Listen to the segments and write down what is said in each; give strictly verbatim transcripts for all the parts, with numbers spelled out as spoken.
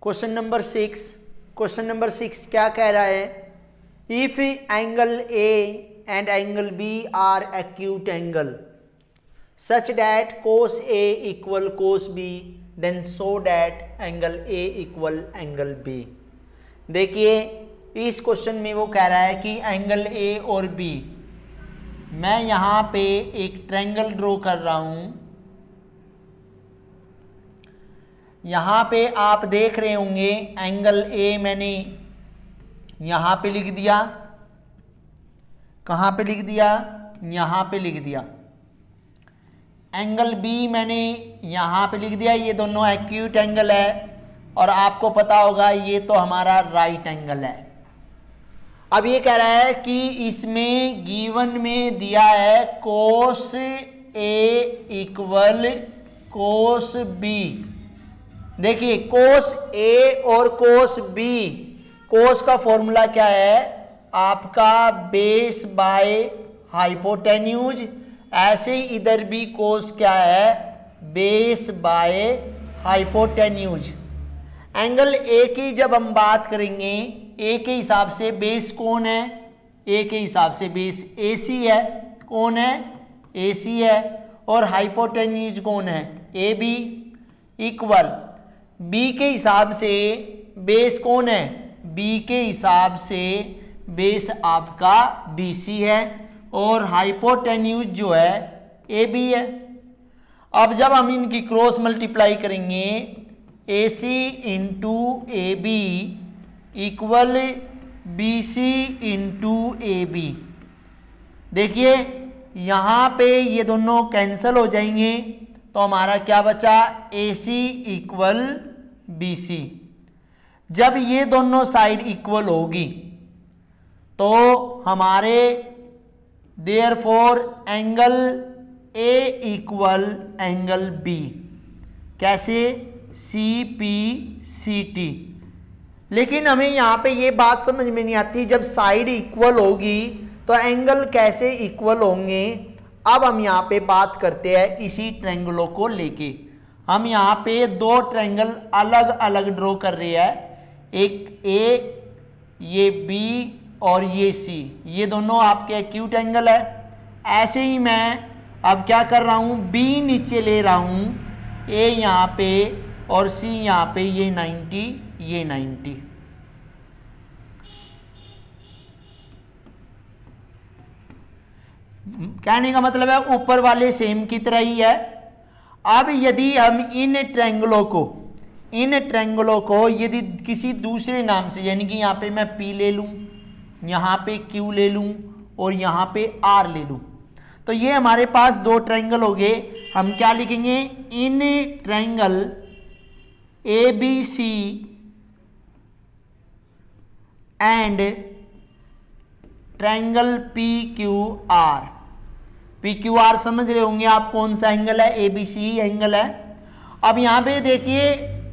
Question number six question number six क्या कह रहा है? If angle A and angle B are acute angle such that cos A equal cos B then so that angle A equal angle B. देखिए इस question में वो कह रहा है कि एंगल ए और बी, मैं यहाँ पे एक ट्रायंगल ड्रॉ कर रहा हूँ। यहाँ पे आप देख रहे होंगे एंगल ए मैंने यहाँ पे लिख दिया, कहाँ पे लिख दिया? यहाँ पे लिख दिया। एंगल बी मैंने यहाँ पे लिख दिया। ये दोनों एक्यूट एंगल है और आपको पता होगा ये तो हमारा राइट एंगल है। अब ये कह रहा है कि इसमें गिवन में दिया है कोस ए इक्वल कोस बी। देखिए कोस ए और कोस बी, कोस का फॉर्मूला क्या है आपका? Base by hypotenuse. ऐसे ही इधर भी कोस क्या है? Base by hypotenuse. Angle A की जब हम बात करेंगे, ए के हिसाब से बेस कौन है? ए के हिसाब से बेस ए सी है। कौन है? ए सी है। और हाइपोटेन्यूज कौन है? ए बी। इक्वल बी के हिसाब से बेस कौन है? बी के हिसाब से बेस आपका बी सी है और हाइपोटेन्यूज जो है ए बी है। अब जब हम इनकी क्रॉस मल्टीप्लाई करेंगे, A C into A B equal B C into A B. देखिए यहाँ पे ये दोनों कैंसिल हो जाएंगे तो हमारा क्या बचा? A C equal B C. जब ये दोनों साइड इक्वल होगी तो हमारे therefore angle A equal angle B. कैसे? C P C T. लेकिन हमें यहाँ पे ये बात समझ में नहीं आती, जब साइड इक्वल होगी तो एंगल कैसे इक्वल होंगे? अब हम यहाँ पे बात करते हैं इसी ट्रायंगलों को लेके। हम यहाँ पे दो ट्रायंगल अलग अलग ड्रॉ कर रहे हैं, एक ए, ये बी और ये सी। ये दोनों आपके एक्यूट एंगल है। ऐसे ही मैं अब क्या कर रहा हूँ? बी नीचे ले रहा हूँ, ए यहाँ पे और सी यहाँ पे। ये नाइन्टी, ये नाइन्टी। कहने का मतलब है ऊपर वाले सेम की तरह ही है। अब यदि हम इन ट्रायंगलों को इन ट्रायंगलों को यदि किसी दूसरे नाम से, यानी कि यहाँ पे मैं P ले लूँ, यहाँ पे Q ले लूँ और यहाँ पे R ले लूँ, तो ये हमारे पास दो ट्रायंगल हो गए। हम क्या लिखेंगे? In triangle A B C and triangle P Q R. P Q R समझ रहे होंगे आप कौन सा एंगल है? ए बी सी एंगल है। अब यहां पे देखिए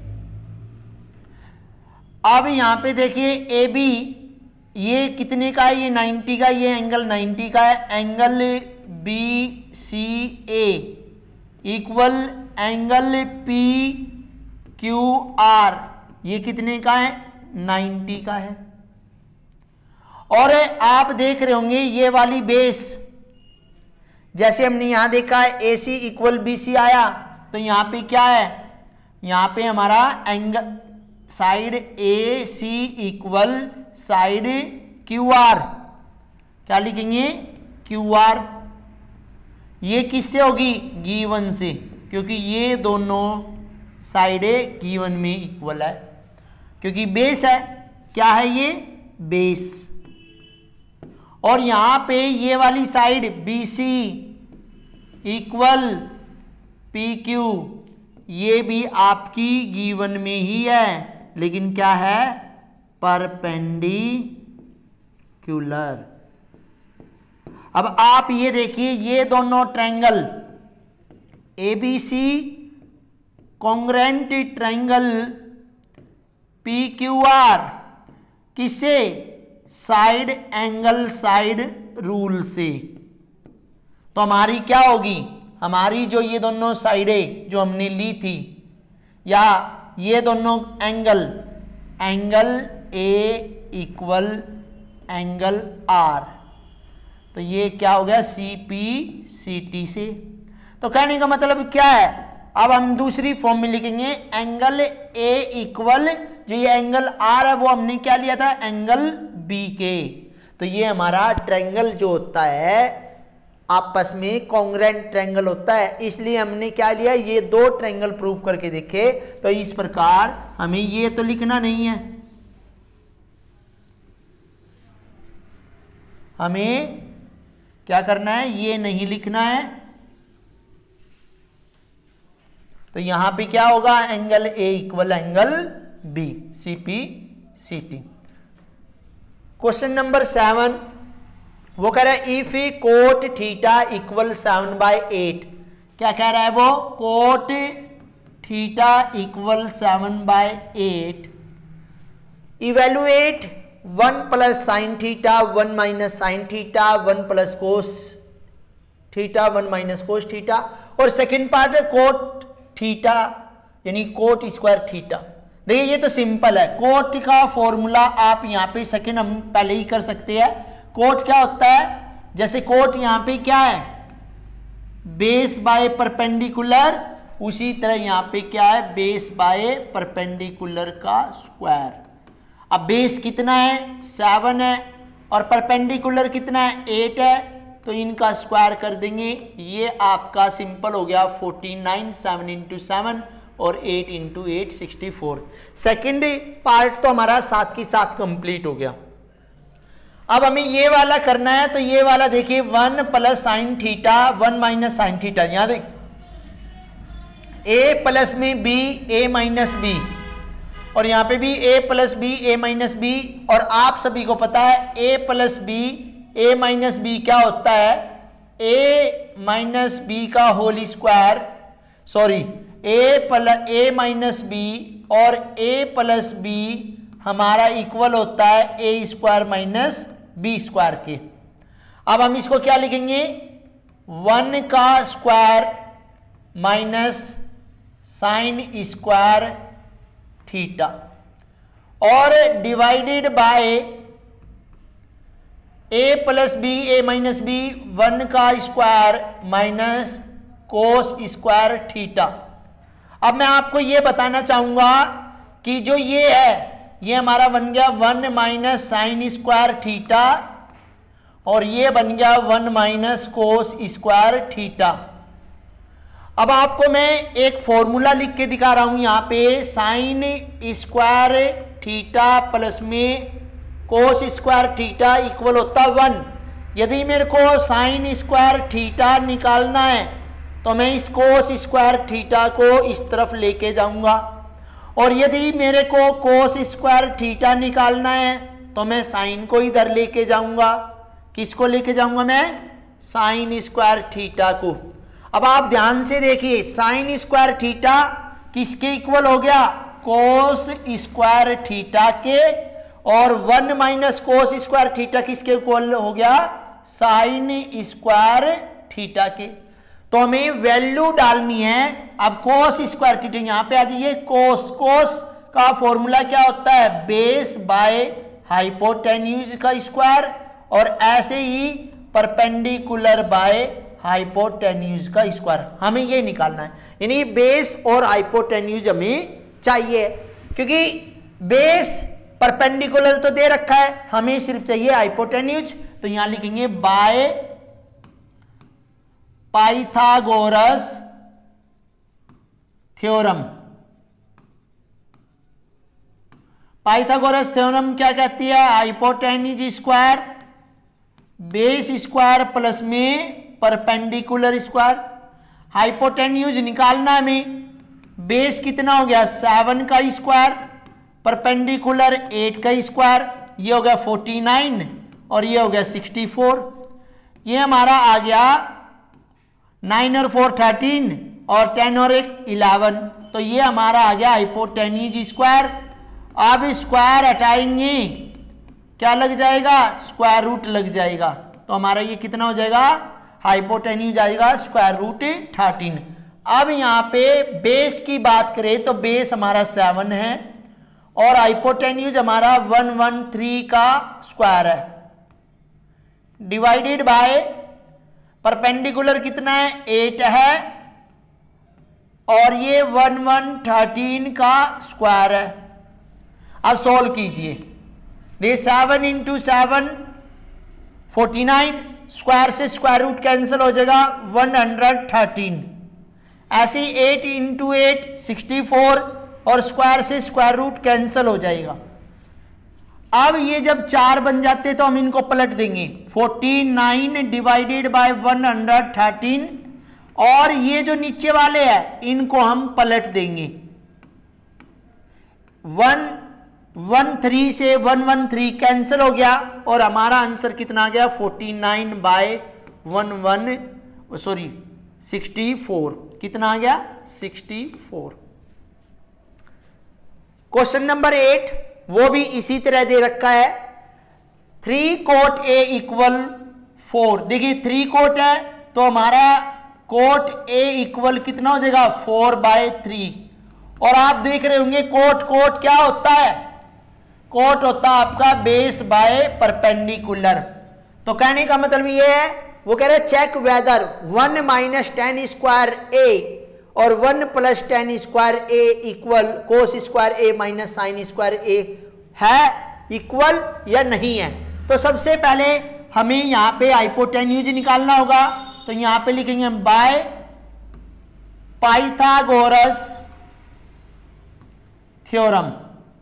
अब यहां पे देखिए ए बी ये कितने का है? ये नाइन्टी का। ये एंगल नाइन्टी का है। Angle B C A equal angle P Q R, ये कितने का है? नाइन्टी का है। और आप देख रहे होंगे ये वाली बेस, जैसे हमने यहां देखा है ए सी इक्वल बी सी आया, तो यहां पे क्या है? यहां पे हमारा angle side A C equal side Q R. क्या लिखेंगे? Q R. ये किससे होगी? गिवन से, क्योंकि ये दोनों साइडें गिवन में इक्वल है, क्योंकि बेस है। क्या है ये? बेस। और यहां पे ये वाली side B C equal P Q, ये भी आपकी गिवन में ही है, लेकिन क्या है? परपेंडिकुलर। अब आप ये देखिए ये दोनों triangle A B C congruent triangle P Q R किससे? साइड एंगल साइड रूल से। तो हमारी क्या होगी? हमारी जो ये दोनों साइडें जो हमने ली थी, या ये दोनों angle, angle A equal angle R, तो ये क्या हो गया सी पी सी टी से। तो कहने का मतलब क्या है, अब हम दूसरी फॉर्म में लिखेंगे एंगल ए इक्वल, जो ये एंगल आर है वो हमने क्या लिया था एंगल बी के। तो ये हमारा ट्रायंगल जो होता है आपस में कॉन्ग्रुएंट ट्रायंगल होता है, इसलिए हमने क्या लिया, ये दो ट्रायंगल प्रूव करके देखे। तो इस प्रकार हमें ये तो लिखना नहीं है, हमें क्या करना है, ये नहीं लिखना है। तो यहां पे क्या होगा, angle A equal angle B, C P C T. Question number seven, वो कह रहा है if a cot theta equal seven by eight. क्या कह रहा है वो, cot theta equal seven by eight, evaluate one plus sine theta, one minus sine theta, one plus cos theta, one minus cos theta. और second part है cot theta यानी cot square theta. देखिए ये तो सिंपल है, coat का formula आप यहाँ पे सेकेंड हम पहले ही कर सकते हैं। कोट क्या होता है, जैसे कोट यहाँ पे क्या है बेस बाय परपेंडिकुलर, उसी तरह यहाँ पे क्या है बेस बाय परपेंडिकुलर का स्क्वायर। अब बेस कितना है सेवन है और परपेंडिकुलर कितना है एट है, तो इनका स्क्वायर कर देंगे, ये आपका सिंपल हो गया forty nine, seven into seven और eight into eight sixty four. Second part तो हमारा साथ की साथ कंप्लीट हो गया। अब हमें ये वाला करना है, तो ये वाला देखिए one plus sine theta, one minus sine theta, यहां देखिए ए प्लस में बी, ए माइनस बी, और यहां पे भी A plus B, A minus B. और आप सभी को पता है A plus B, A minus B क्या होता है, ए माइनस बी का whole square, sorry A plus A minus B और ए प्लस बी हमारा इक्वल होता है A square minus B square के। अब हम इसको क्या लिखेंगे, वन का square minus sine square theta और divided by A plus B, A minus B, one का square minus cos square theta. अब मैं आपको ये बताना चाहूंगा कि जो ये है ये हमारा बन गया one minus sine square theta और ये बन गया one minus cos square theta. अब आपको मैं एक फॉर्मूला लिख के दिखा रहा हूं यहां पे, साइन स्क्वायर थीटा प्लस में कोस स्क्वायर थीटा इक्वल होता वन। यदि मेरे को साइन स्क्वायर थीटा निकालना है तो मैं इस कोस स्क्वायर थीटा को इस तरफ लेके जाऊंगा, और यदि मेरे को कोस स्क्वायर थीटा निकालना है तो मैं साइन को इधर लेके जाऊंगा। किसको लेके जाऊंगा मैं, साइन स्क्वायर थीटा को। अब आप ध्यान से देखिए साइन स्क्वायर थीटा किसके इक्वल हो गया, कोस स्क्वायर थीटा के, और one minus cos square theta किसके इक्वल हो गया, साइन स्क्वायर थीटा के। तो हमें वैल्यू डालनी है। अब कोस स्क्वायर थीटा यहां पे आ जाइए, कोस कोस का फॉर्मूला क्या होता है, बेस बाय हाइपोटेन्यूज का स्क्वायर, और ऐसे ही परपेंडिकुलर बाय हाइपोटेन्यूज का स्क्वायर। हमें ये निकालना है, यानी बेस और हाइपोटेन्यूज हमें चाहिए, क्योंकि बेस परपेंडिकुलर तो दे रखा है, हमें सिर्फ चाहिए हाइपोटेन्यूज। तो यहां लिखेंगे by Pythagoras theorem. Pythagoras theorem क्या कहती है, hypotenuse square base square plus में परपेंडिकुलर स्क्वायर। हाइपोटेन्यूज निकालना हमें, बेस कितना हो गया सेवन का स्क्वायर, परपेंडिकुलर एट का स्क्वायर, ये हो गया फोर्टी नाइन और ये हो गया सिक्सटी फोर। ये हमारा आ गया नाइन और फोर थर्टीन और टेन और एक इलेवन। तो ये हमारा आ गया हाइपोटेन्यूज स्क्वायर। अब स्क्वायर हटाएंगे क्या लग जाएगा, स्क्वायर रूट लग जाएगा। तो हमारा ये कितना हो जाएगा, हाइपोटेन्यूज आएगा स्क्वायर रूट थर्टीन। अब यहाँ पे बेस की बात करें तो बेस हमारा सेवन है और हाइपोटेन्यूज हमारा वन वन थ्री का स्क्वायर है, डिवाइडेड बाय परपेंडिकुलर कितना है एट है और ये वन वन थर्टीन का स्क्वायर है। अब सोल्व कीजिए, दे seven into seven forty nine, square से स्क्वायर रूट कैंसिल हो जाएगा वन हंड्रेड थर्टीन, ऐसे ही eight into eight sixty four और स्क्वायर से स्क्वायर रूट कैंसिल हो जाएगा। अब ये जब चार बन जाते तो हम इनको पलट देंगे, forty nine divided by one hundred thirteen और ये जो नीचे वाले हैं इनको हम पलट देंगे, वन वन थ्री से वन वन थ्री कैंसिल हो गया और हमारा आंसर कितना आ गया forty nine by one one sorry sixty four, कितना आ गया sixty four. Question number eight वो भी इसी तरह दे रखा है, three cot A equal four. देखिए थ्री कोट है तो हमारा कोट ए इक्वल कितना हो जाएगा फोर बाय थ्री। और आप देख रहे होंगे कोट कोट क्या होता है, कोट होता है आपका बेस बाय परपेंडिकुलर। तो कहने का मतलब ये है, वो कह रहे check whether one minus tan square A और one plus tan square A equal cos square A minus sine square A है इक्वल या नहीं है। तो सबसे पहले हमें यहां पे हाइपोटेन्यूज निकालना होगा, तो यहां पे लिखेंगे by Pythagoras theorem.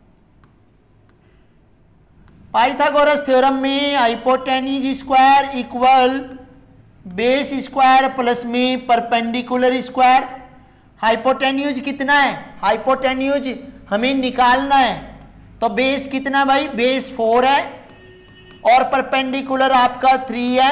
Pythagoras theorem में hypotenuse square equal base square plus में परपेंडिकुलर स्क्वायर। हाइपोटेन्यूज कितना है, हाइपोटेन्यूज हमें निकालना है, तो बेस कितना भाई बेस फोर है और परपेंडिकुलर आपका थ्री है,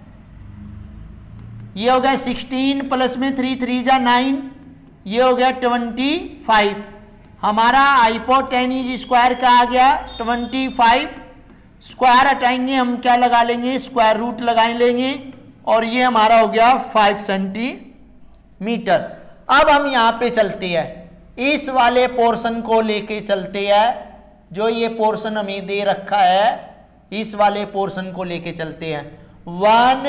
ये हो गया सिक्सटीन प्लस में थ्री थ्री जा नाइन, ये हो गया ट्वेंटी फाइव। हमारा हाइपोटेन्यूज स्क्वायर का आ गया ट्वेंटी फाइव, स्क्वायर हटाएंगे हम क्या लगा लेंगे स्क्वायर रूट लगा लेंगे और ये हमारा हो गया फाइव सेंटीमीटर। अब हम यहां पे चलते हैं, इस वाले पोर्शन को लेके चलते हैं, जो ये पोर्शन हमें दे रखा है इस वाले पोर्शन को लेके चलते हैं। वन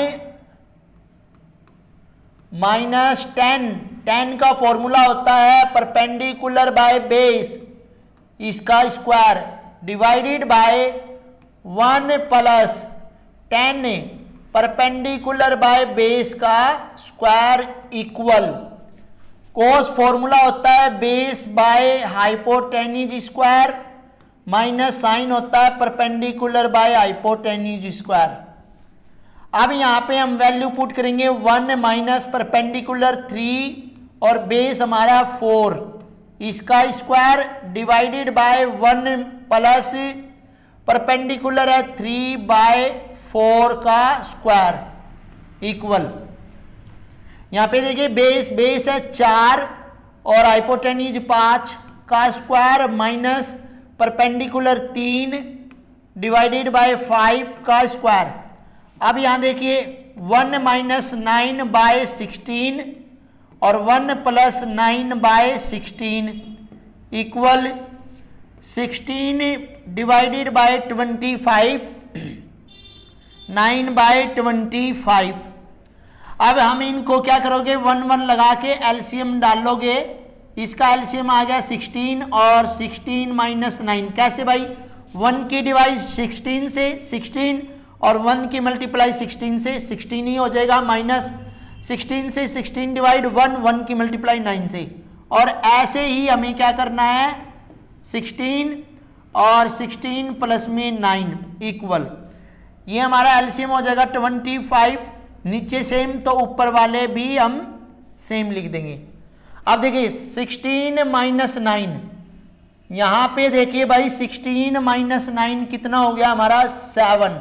माइनस टेन, टेन का फॉर्मूला होता है परपेंडिकुलर बाय बेस इसका square divided by one plus tan perpendicular by base का स्क्वायर इक्वल कोस फॉर्मूला होता है base by hypotenuse square minus sine होता है परपेंडिकुलर बाय हाइपोटेन्यूज स्क्वायर। अब यहां पे हम वैल्यू पुट करेंगे वन माइनस परपेंडिकुलर थ्री और बेस हमारा फोर इसका square divided by one plus perpendicular है थ्री बाय फोर का स्क्वायर इक्वल। यहां पे देखिए बेस बेस है चार और हाइपोटेन्यूज पांच का स्क्वायर माइनस परपेंडिकुलर तीन डिवाइडेड बाय फाइव का स्क्वायर। अब यहां देखिए one minus nine by sixteen और one plus nine by sixteen equal sixteen divided by twenty five, nine by twenty five. अब हम इनको क्या करोगे वन वन लगा के एलसीएम डालोगे, इसका एलसीएम आ गया सिक्सटीन और सिक्सटीन माइनस नाइन। कैसे भाई, वन की डिवाइड सिक्सटीन से सिक्सटीन और वन की मल्टीप्लाई सिक्सटीन से सिक्सटीन ही हो जाएगा, माइनस सिक्सटीन से सिक्सटीन डिवाइड वन, वन की मल्टीप्लाई नाइन से। और ऐसे ही हमें क्या करना है सिक्सटीन और सिक्सटीन प्लस में नाइन इक्वल, ये हमारा एलसीएम हो जाएगा ट्वेंटी फाइव। नीचे सेम तो ऊपर वाले भी हम सेम लिख देंगे। अब देखिए सिक्सटीन माइनस नाइन, यहां पे देखिए भाई सिक्सटीन माइनस नाइन कितना हो गया हमारा सेवन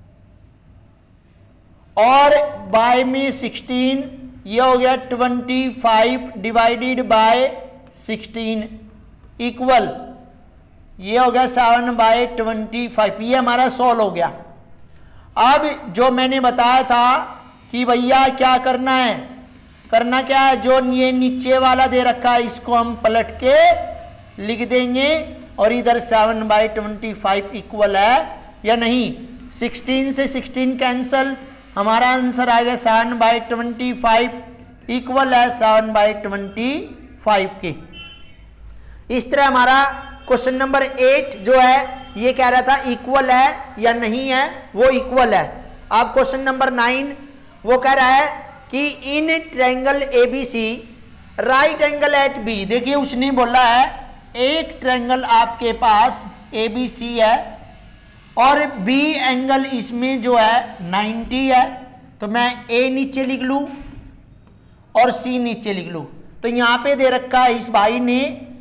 और बाय में सिक्सटीन, ये हो गया twenty five divided by sixteen equal, ये हो गया सेवन बाय ट्वेंटी फाइव। ये हमारा सॉल्व हो गया। अब जो मैंने बताया था कि भैया क्या करना है, करना क्या है, जो ये नीचे वाला दे रखा है इसको हम पलट के लिख देंगे और इधर seven by twenty five equal है या नहीं। सिक्सटीन से सिक्सटीन कैंसल, हमारा आंसर आ गया seven by twenty five equal है सेवन बाई ट्वेंटी फाइव के। इस तरह हमारा क्वेश्चन नंबर एट जो है ये कह रहा था इक्वल है या नहीं है, वो इक्वल है। अब क्वेश्चन नंबर नाइन वो कह रहा है कि in triangle ABC right angle at B. देखिए उसने बोला है एक ट्रायंगल आपके पास एबीसी है और बी एंगल इसमें जो है नाइंटी है, तो मैं ए नीचे लिख लूं और सी नीचे लिख लूं। तो यहां पे दे रखा है इस भाई ने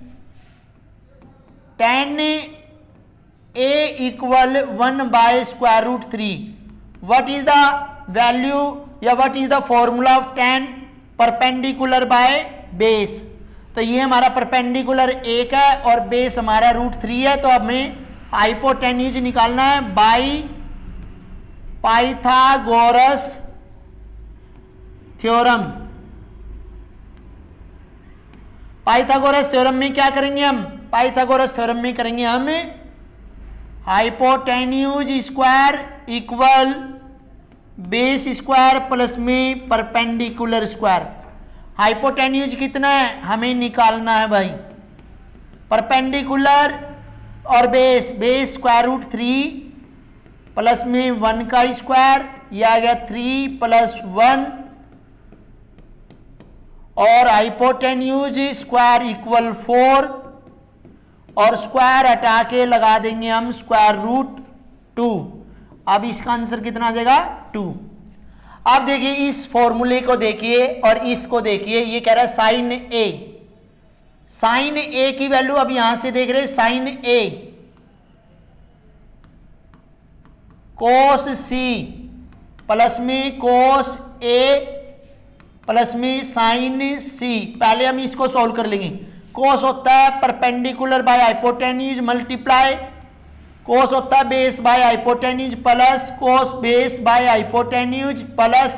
tan A equal one by square root three. What is the value या what is the formula of tan perpendicular by base. तो ये हमारा परपेंडिकुलर एक है और बेस हमारा रूट थ्री है, तो हमें हाइपोटेन्यूज निकालना है by Pythagoras theorem. Pythagoras theorem में क्या करेंगे हम, पाइथागोरस थ्योरम में करेंगे हम hypotenuse square equal base square plus में परपेंडिकुलर स्क्वायर। हाइपोटेन्यूज कितना है हमें निकालना है भाई, परपेंडिकुलर और base, base square root three plus में वन का स्क्वायर, यह आ गया थ्री प्लस वन, और हाइपोटेन्यूज स्क्वायर इक्वल फोर, और स्क्वायर हटा के लगा देंगे हम स्क्वायर रूट टू। अब इसका आंसर कितना आ जाएगा टू। अब देखिए इस फॉर्मूले को देखिए और इसको देखिए, ये कह रहा है साइन ए, साइन ए की वैल्यू अब यहां से देख रहे हैं साइन ए कोस सी प्लस में कोस ए प्लस में साइन सी। पहले हम इसको सॉल्व कर लेंगे। कोस होता है perpendicular by hypotenuse multiply, cos होता है base by hypotenuse plus cos base by hypotenuse plus,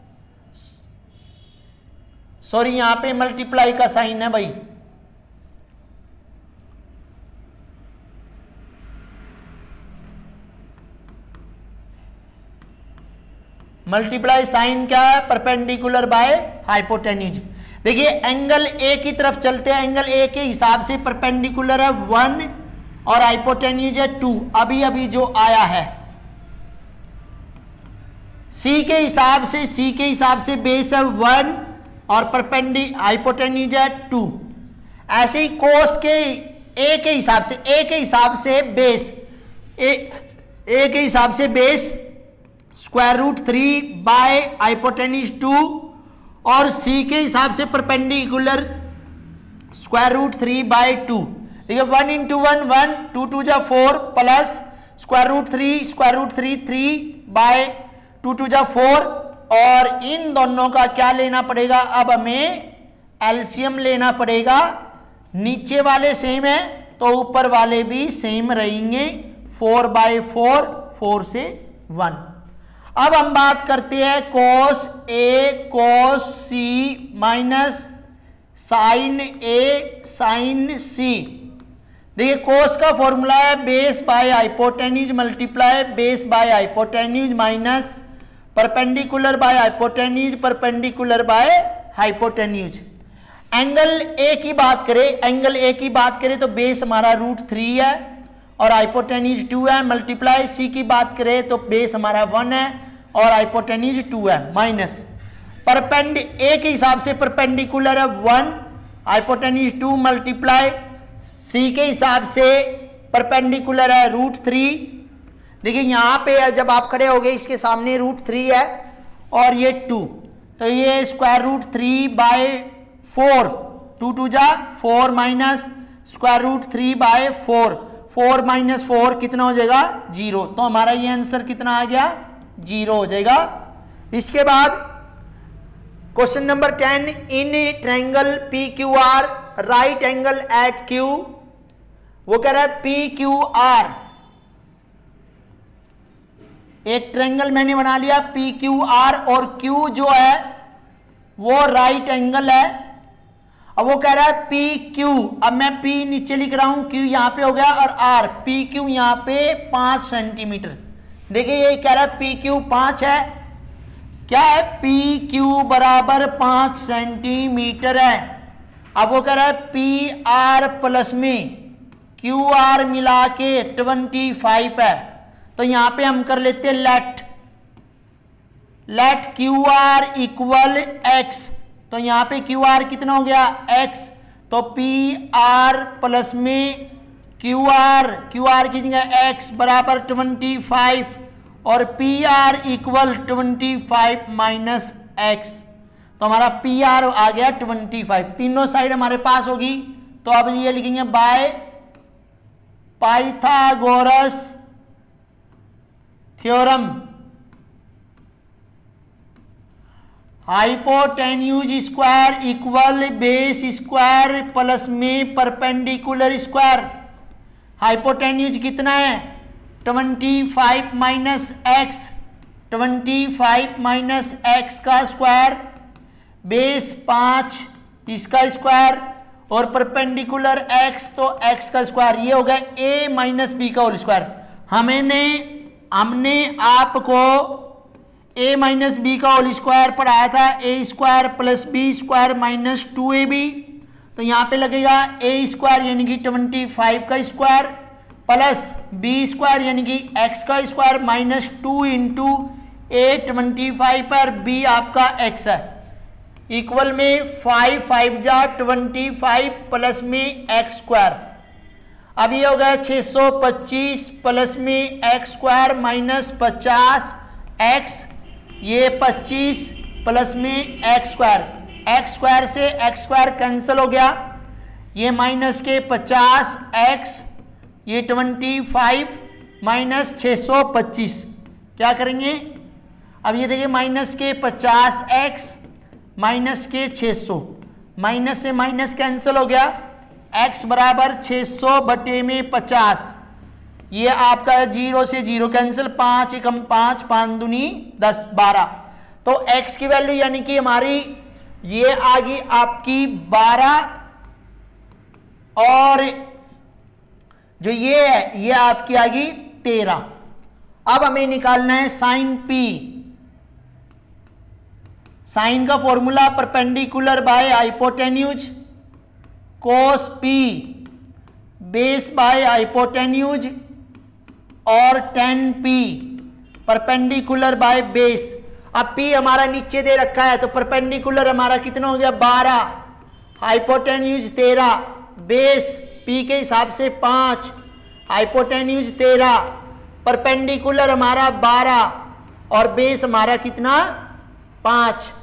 sorry यहां पे मल्टीप्लाई का साइन है भाई, मल्टीप्लाई साइन क्या है परपेंडिकुलर बाय हाइपोटेन्यूज। देखिए एंगल ए की तरफ चलते हैं, एंगल ए के हिसाब से परपेंडिकुलर है वन और हाइपोटेन्यूज है टू, अभी अभी जो आया है। सी के हिसाब से सी के हिसाब से बेस है वन और परपेंडि हाइपोटेन्यूज है टू। ऐसे ही कोस के ए के हिसाब से ए के हिसाब से बेस ए ए के हिसाब से base square root three by hypotenuse two, और सी के हिसाब से perpendicular square root three by two. देखिए one into one one, two two जा four plus square root three square root three three by two two जा four, और इन दोनों का क्या लेना पड़ेगा, अब हमें एलसीएम लेना पड़ेगा। नीचे वाले सेम है तो ऊपर वाले भी सेम रहेंगे, फोर बाय फोर, फोर से वन। अब हम बात करते हैं cos A cos C minus sine A sine C. देखिए कोस का फॉर्मूला है base by hypotenuse multiply base by hypotenuse minus perpendicular by hypotenuse perpendicular by hypotenuse. Angle A की बात करें एंगल ए की बात करें तो बेस हमारा रूट थ्री है और हाइपोटेन्यूज टू है, मल्टीप्लाई सी की बात करें तो बेस हमारा वन है और हाइपोटेन्यूज टू है, माइनस परपेंड ए के हिसाब से परपेंडिकुलर है one, hypotenuse two, multiply C के हिसाब से परपेंडिकुलर है रूट थ्री। देखिए यहां पे जब आप खड़े हो गए इसके सामने रूट थ्री है और ये टू, तो ये square root three by four, two two जा four minus square root three by four, four minus four कितना हो जाएगा जीरो। तो हमारा ये आंसर कितना आ गया जीरो हो जाएगा। इसके बाद question number ten, in triangle P Q R right angle at Q, वो कह रहा है पी क्यू आर, एक ट्रायंगल मैंने बना लिया पी क्यू आर, और क्यू जो है वो राइट एंगल है। अब वो कह रहा है पी क्यू, अब मैं पी नीचे लिख रहा हूं, क्यू यहां पे हो गया और आर, पी क्यू यहां पे पांच सेंटीमीटर। देखिए ये कह रहा है पी क्यू पांच है, क्या है, पी क्यू बराबर पांच सेंटीमीटर है। अब वो कह रहा है पी आर प्लस में क्यू आर मिला के ट्वेंटी फाइव है, तो यहां पे हम कर लेते हैं let let QR equal X एक्स, तो यहां पे क्यू आर कितना हो गया एक्स, तो पी आर प्लस में क्यू आर क्यू आर की जगह एक्स बराबर ट्वेंटी फाइव और P R equal twenty five minus X, तो हमारा पी आर आ गया ट्वेंटी फाइव। तीनों साइड हमारे पास होगी, तो अब ये लिखेंगे by Pythagoras theorem hypotenuse square equal base square plus में परपेंडिकुलर स्क्वायर। हाइपोटेन्यूज कितना है twenty five minus X, twenty five minus X का स्क्वायर, बेस पाँच इसका स्क्वायर और परपेंडिकुलर एक्स तो एक्स का स्क्वायर, ये हो गया ए माइनस बी का होल स्क्वायर। हमने हमने आपको ए माइनस बी का होल स्क्वायर पढ़ाया था, A square plus B square minus two A B, तो यहाँ पे लगेगा ए स्क्वायर यानी कि ट्वेंटी फाइव का स्क्वायर प्लस बी स्क्वायर यानी कि एक्स का square minus two into A twenty five पर बी आपका एक्स है, इक्वल में फाइव फाइव जा ट्वेंटी फाइव प्लस में एक्स स्क्वायर। अब ये हो गया छः सौ पच्चीस प्लस में एक्स स्क्वायर माइनस पचास एक्स, ये पच्चीस प्लस में एक्स स्क्वायर, एक्स स्क्वायर से एक्स स्क्वायर कैंसिल हो गया, ये माइनस के पचास एक्स, ये ट्वेंटी फाइव माइनस छः सौ पच्चीस, क्या करेंगे अब ये देखिए माइनस के पचास एक्स माइनस के छः सौ, माइनस से माइनस कैंसिल हो गया, x बराबर छः सौ बटे में पचास, ये आपका जीरो से जीरो कैंसिल, पाँच एकम पाँच, पाँच दूनी दस बारह, तो x की वैल्यू यानी कि हमारी ये आ गई आपकी बारह और जो ये है ये आपकी आ गई तेरह। अब हमें निकालना है साइन p, साइन का formula perpendicular by hypotenuse, cos p base by hypotenuse और tan p perpendicular by base. अब p हमारा नीचे दे रखा है तो परपेंडिकुलर हमारा कितना हो गया बारह, हाइपोटेन्यूज तेरह, बेस p के हिसाब से पाँच, हाइपोटेन्यूज तेरह, परपेंडिकुलर हमारा बारह और बेस हमारा कितना पाँच।